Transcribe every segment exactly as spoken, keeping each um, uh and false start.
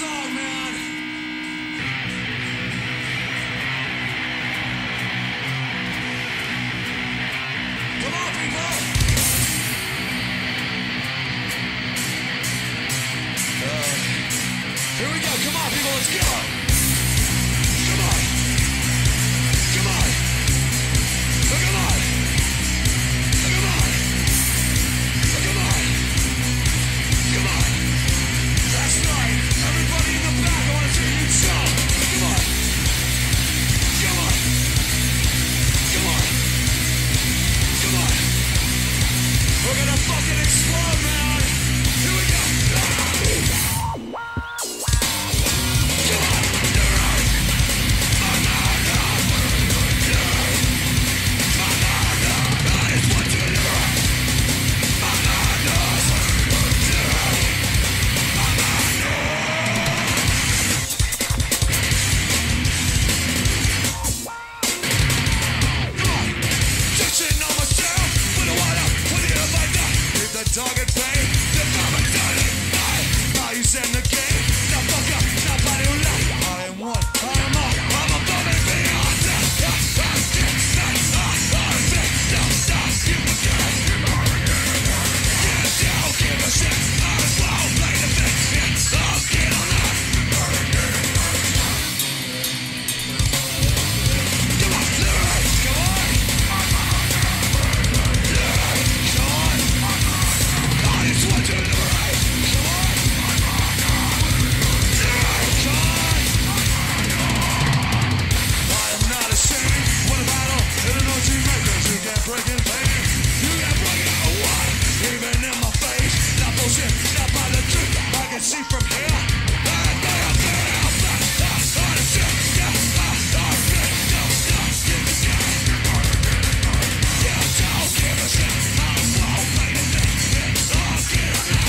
song, man. Come on, people. Uh, here we go. Come on, people. Let's go. Come on. Come on. Oh, come on. Oh, come on. Oh, come on. Come on. That's right. Everybody in the back, I want to see you jump. Come on. Come on. Come on. Come on. We're gonna fucking explode, man. Here we go. Target pay, the government done it. Now you send the game. Now fuck up, nobody will laugh. I am one, I am all, I'm above and beyond that. I'm dead, I'm dead, no, no, you forget. Yeah, don't give a shit. I won't play the thing. Yeah, I'll get on that. Come on, liberate, come on. What to liberate? Come on! I am not ashamed. What a battle in an O G record. You can't break in pain. You can't break it out what? Even in my face. Not bullshit, not by the truth. I can see from here. I'm there, there, I'm back. I'm shit. Yeah, I'm shit. No, no, give a shit. Yeah, don't give a shit. I won't play the thing. I'll get on that.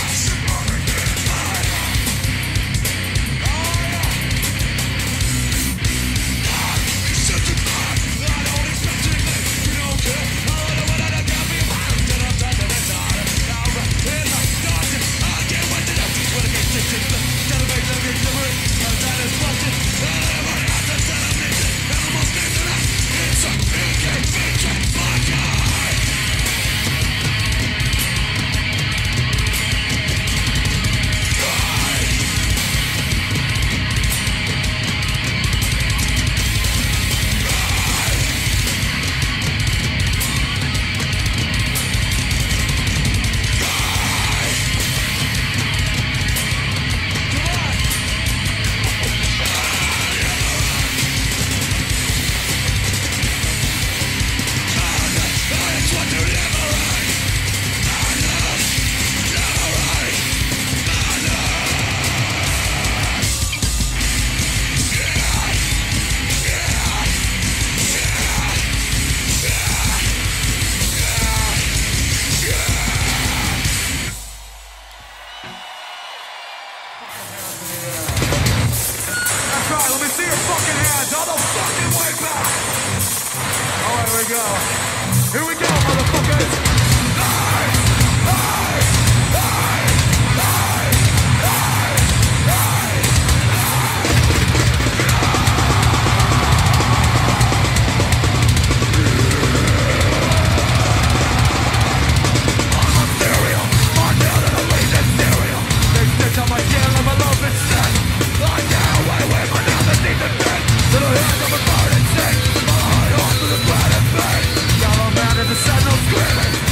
Here we go. Here we go, motherfuckers. Hey! Hey! Hey! Hey! Hey! Hey! I'm ethereal. I'm down in a lazy cereal. They stitch on my tail and my love is set. I get away with my now that need the bed. Little hands of a burning sick. My heart off to the planet. Yellow man in the sun, no screaming.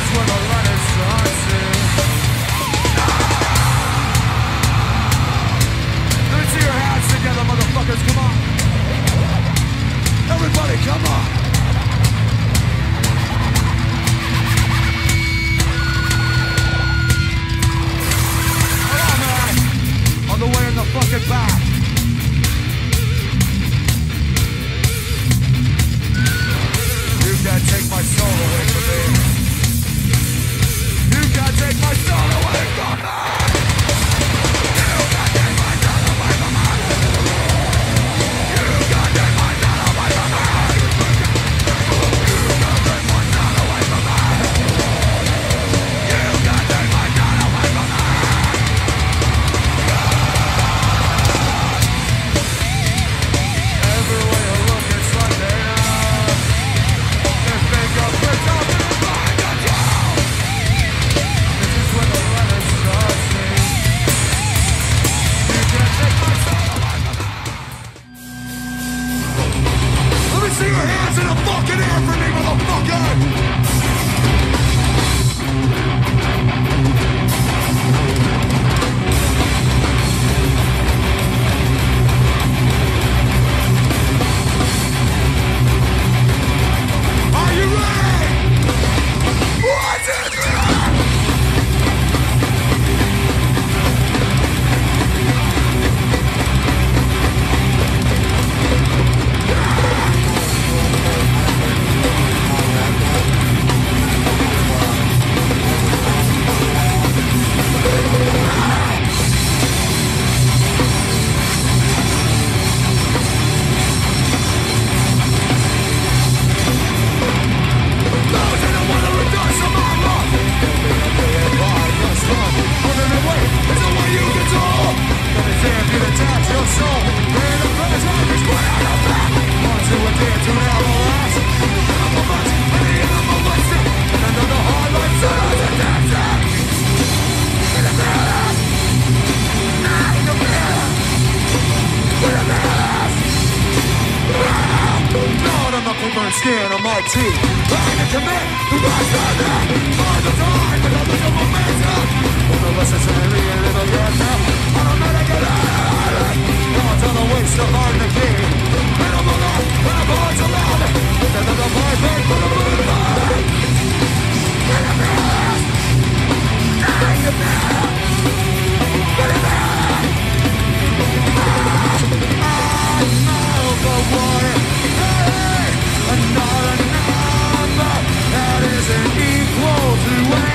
is where the Renaissance is. Let me see your hands together, motherfuckers, come on. Everybody, come on. Come on, man. On the way in the fucking back. You can't take my soul away from me. You can't take my soul away from me. You can't take my soul away from me. You can't take my soul away from me. You can't take my soul away from me. You can't take my soul away from me. Everywhere you look, it's like they know. They think of it's all in mind control. This is where the Renaissance is. You can't take my soul away from me. Let me see your hands in the fucking air for me, motherfucker! Are you ready? One, two, three! Those in the weather who does some hard luck. Moving away is the way you control. Let me see if you detach your soul. Bring the first life is put out of back. Want to adhere to never last. Animal much, and the animal wasted. And under the hard life, so does it dance up. In the palace. Not in the palace. In the palace. Lord, I'm not for burn skin on my teeth. Trying to commit to my standard. For the time, but I'm losing momentum. One of us is in a little yet now. I don't know to get out of it. God's on the waste of hard to keep. And I'm alive, and I'm born to love it. Then there's a vibrate, but I'm moving on. In the past. In the past. In the past. I'm out for water. Hey, another number that isn't equal to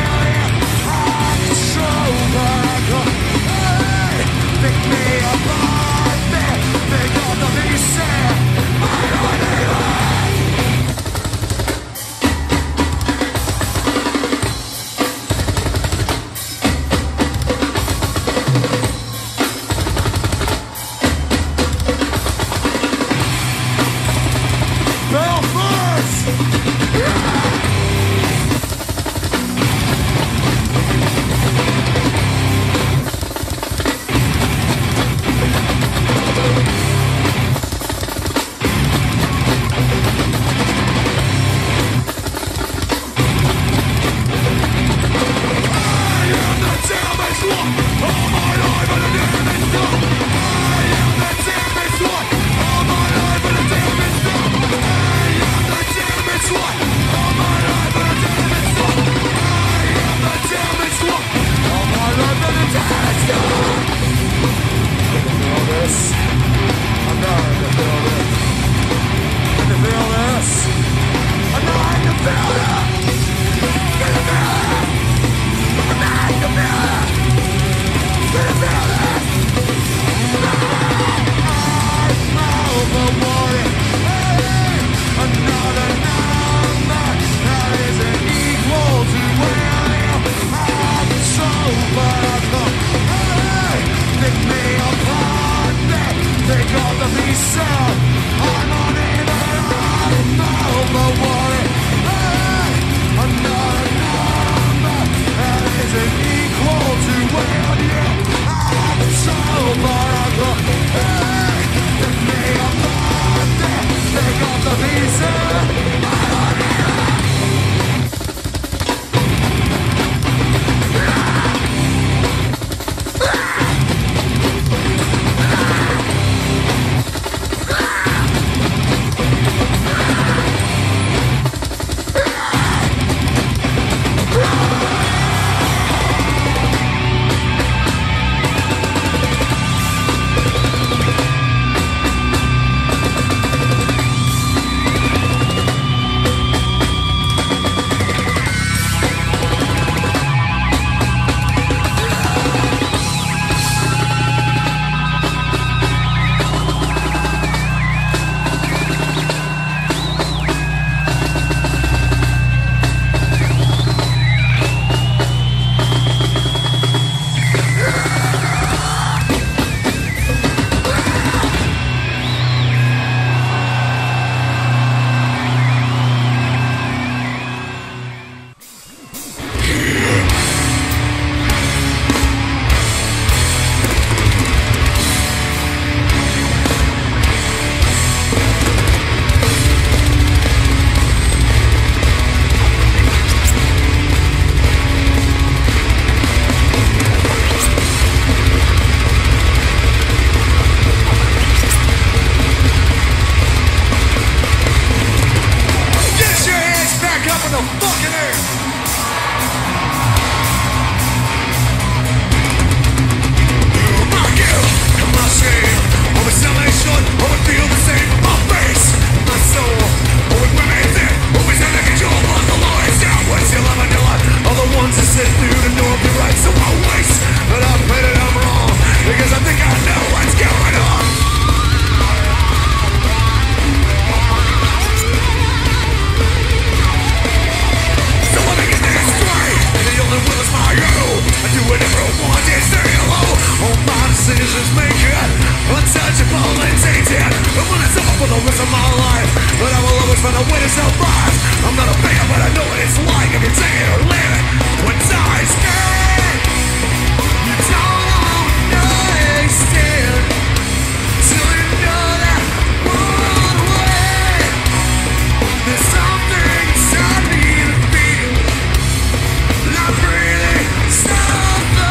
find a way to survive. I'm not a fan, but I know what it's like. If you take it or leave it, when time's scared, you don't understand till you know that one way. There's something inside me to feel like breathing something.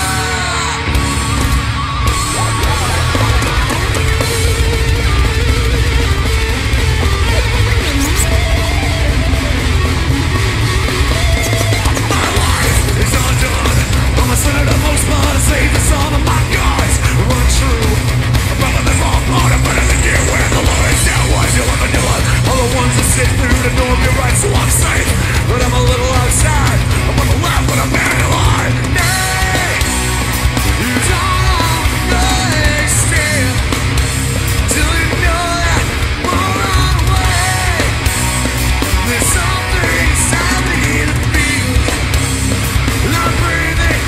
Senator, most part to save the son of my guys. Run true, I'm better than wrong, harder, better than you. Where the law is down, why you live in your life? All the ones that sit through to know you're right, so I'm safe. But I'm a little outside, I'm on the left, but I'm buried alive. Nay, you don't understand till you know that we'll run away. There's something inside me to feel like breathing.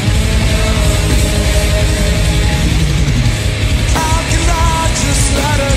Let her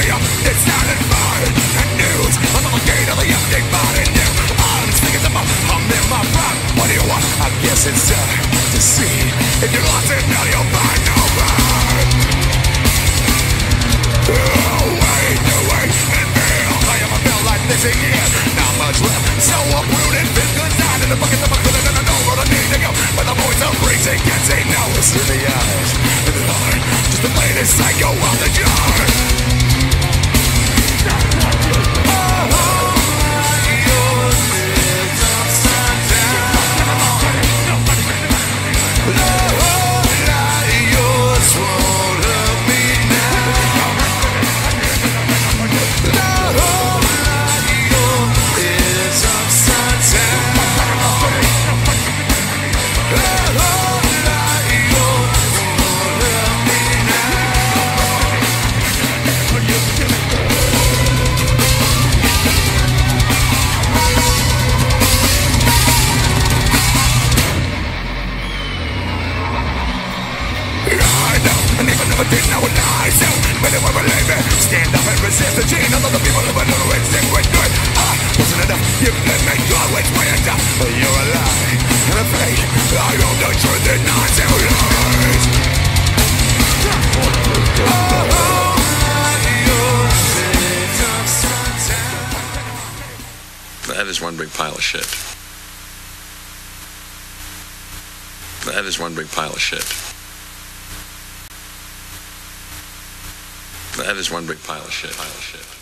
up, it sounded fine. And news, I'm on the gate of the empty body new. I'm speaking to my, I'm in my prime. What do you want? I guess it's time to see. If you're lost in hell, you'll find no right. Oh, wait, no wait, and feel. I am a felt like this again. Not much left, so uprooted. Fifth good night in the bucket of a good, and I know where I need to go. But the voice of reason can't say no. It's in the eyes, in the heart. Just the latest psycho out the jar. Didn't know what I do, but they won't believe me. Stand up and resist the gene of the people who know it's liquid good. I wasn't enough, you let me go, it's way enough. You're a lie, and a fake. I know the truth and not to lies. That is one big pile of shit. That is one big pile of shit. That is one big pile of shit. Pile of shit.